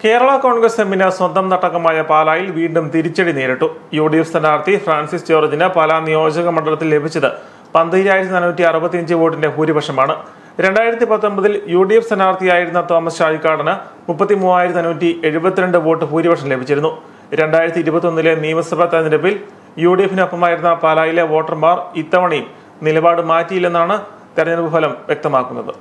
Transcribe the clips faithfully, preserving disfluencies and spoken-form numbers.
കേരള കോൺഗ്രസ് എമ്മിന് സ്വന്തം തട്ടകമായ പാലായിൽ വീണ്ടും തിരിച്ചടി നേരിട്ടു. യു ഡി എഫ് സ്ഥാനാർത്ഥി ഫ്രാൻസിസ് ജോർജിന് പാലാ നിയോജക മണ്ഡലത്തിൽ ലഭിച്ചത് പന്തിരായിരത്തി നാനൂറ്റി അറുപത്തിയഞ്ച് വോട്ടിന്റെ ഭൂരിപക്ഷമാണ്. രണ്ടായിരത്തി പത്തൊമ്പതിൽ യു ഡി എഫ് സ്ഥാനാർത്ഥിയായിരുന്ന തോമസ് ചാഴിക്കാടന് മുപ്പത്തി മൂവായിരത്തി നാനൂറ്റി എഴുപത്തിരണ്ട് വോട്ട് ഭൂരിപക്ഷം ലഭിച്ചിരുന്നു. രണ്ടായിരത്തി ഇരുപത്തി ഒന്നിലെ നിയമസഭാ തെരഞ്ഞെടുപ്പിൽ യു ഡി എഫിനൊപ്പമായിരുന്ന പാലായിലെ വോട്ടർമാർ ഇത്തവണയും നിലപാട് മാറ്റിയില്ലെന്നാണ് തെരഞ്ഞെടുപ്പ് ഫലം വ്യക്തമാക്കുന്നത്.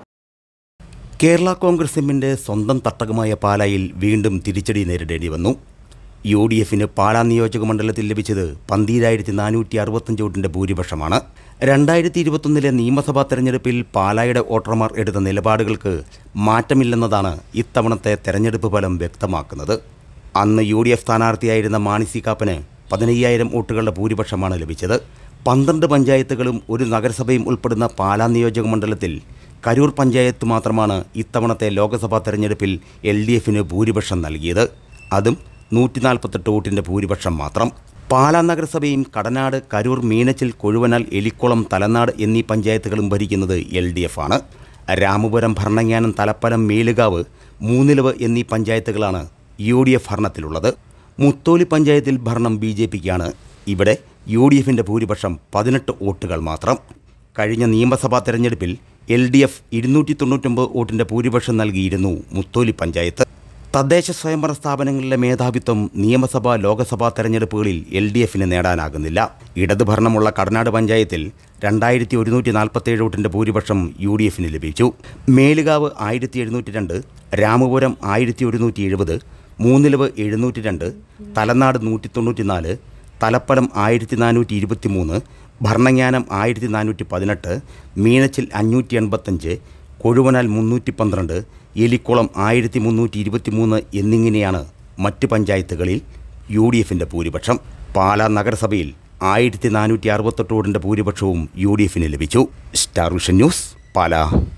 കേരള കോൺഗ്രസ് എമ്മിൻ്റെ സ്വന്തം തട്ടകമായ പാലായിൽ വീണ്ടും തിരിച്ചടി നേരിടേണ്ടി വന്നു. യു ഡി എഫിന് പാലാ നിയോജക മണ്ഡലത്തിൽ ലഭിച്ചത് പന്തിരായിരത്തി നാനൂറ്റി അറുപത്തഞ്ച് വോട്ടിൻ്റെ ഭൂരിപക്ഷമാണ്. രണ്ടായിരത്തി ഇരുപത്തൊന്നിലെ നിയമസഭാ തെരഞ്ഞെടുപ്പിൽ പാലായുടെ വോട്ടർമാർ എടുത്ത നിലപാടുകൾക്ക് മാറ്റമില്ലെന്നതാണ് ഇത്തവണത്തെ തെരഞ്ഞെടുപ്പ് ഫലം വ്യക്തമാക്കുന്നത്. അന്ന് യു ഡി എഫ് സ്ഥാനാർത്ഥിയായിരുന്ന മാണി സി കാപ്പന് പതിനയ്യായിരം വോട്ടുകളുടെ ഭൂരിപക്ഷമാണ് ലഭിച്ചത്. പന്ത്രണ്ട് പഞ്ചായത്തുകളും ഒരു നഗരസഭയും ഉൾപ്പെടുന്ന പാലാ നിയോജക മണ്ഡലത്തിൽ കരൂർ പഞ്ചായത്ത് മാത്രമാണ് ഇത്തവണത്തെ ലോക്സഭാ തെരഞ്ഞെടുപ്പിൽ എൽ ഡി എഫിന് ഭൂരിപക്ഷം നൽകിയത്. അതും നൂറ്റി നാൽപ്പത്തെട്ട് വോട്ടിൻ്റെ ഭൂരിപക്ഷം മാത്രം. പാലാ നഗരസഭയും കടനാട്, കരൂർ, മീനച്ചിൽ, കൊഴുവനാൽ, എലിക്കുളം, തലനാട് എന്നീ പഞ്ചായത്തുകളും ഭരിക്കുന്നത് എൽ ഡി എഫ് ആണ്. രാമപുരം, ഭരണങ്ങാനം, തലപ്പലം, മേലുകാവ്, മൂന്നിലവ് എന്നീ പഞ്ചായത്തുകളാണ് യു ഡി എഫ് ഭരണത്തിലുള്ളത്. മുത്തോലി പഞ്ചായത്തിൽ ഭരണം ബി ജെ പിക്കാണ്. ഇവിടെ യു ഡി എഫിൻ്റെ ഭൂരിപക്ഷം പതിനെട്ട് വോട്ടുകൾ മാത്രം. കഴിഞ്ഞ നിയമസഭാ തെരഞ്ഞെടുപ്പിൽ എൽ ഡി എഫ് ഇരുന്നൂറ്റി തൊണ്ണൂറ്റൊമ്പത് വോട്ടിൻ്റെ ഭൂരിപക്ഷം നൽകിയിരുന്നു മുത്തോലി പഞ്ചായത്ത്. തദ്ദേശ സ്വയംഭരണ സ്ഥാപനങ്ങളിലെ മേധാവിത്വം നിയമസഭാ ലോക്സഭാ തെരഞ്ഞെടുപ്പുകളിൽ എൽ ഡി എഫിന് നേടാനാകുന്നില്ല. ഇടതുഭരണമുള്ള കടനാട് പഞ്ചായത്തിൽ രണ്ടായിരത്തി ഒരുന്നൂറ്റി നാൽപ്പത്തേഴ് വോട്ടിൻ്റെ ഭൂരിപക്ഷം യു ഡി എഫിന് ലഭിച്ചു. മേലുകാവ് ആയിരത്തി എഴുന്നൂറ്റി രണ്ട്, രാമപുരം ആയിരത്തി ഒരുന്നൂറ്റി എഴുപത്, മൂന്നിലവ് എഴുന്നൂറ്റി രണ്ട്, തലനാട് നൂറ്റി തൊണ്ണൂറ്റി നാല്, തലപ്പലം ആയിരത്തി നാനൂറ്റി ഇരുപത്തി മൂന്ന്, ഭരണങ്ങാനം ആയിരത്തി നാനൂറ്റി പതിനെട്ട്, മീനച്ചിൽ അഞ്ഞൂറ്റി എൺപത്തഞ്ച്, കൊഴുവനാൽ മുന്നൂറ്റി പന്ത്രണ്ട്, എലിക്കുളം ആയിരത്തി മുന്നൂറ്റി ഇരുപത്തി മൂന്ന് എന്നിങ്ങനെയാണ് മറ്റ് പഞ്ചായത്തുകളിൽ യു ഡി എഫിൻ്റെ ഭൂരിപക്ഷം. പാലാ നഗരസഭയിൽ ആയിരത്തി നാനൂറ്റി അറുപത്തെട്ട് വോട്ടിൻ്റെ ഭൂരിപക്ഷവും യു ഡി എഫിന് ലഭിച്ചു. Star Vision News, Pala.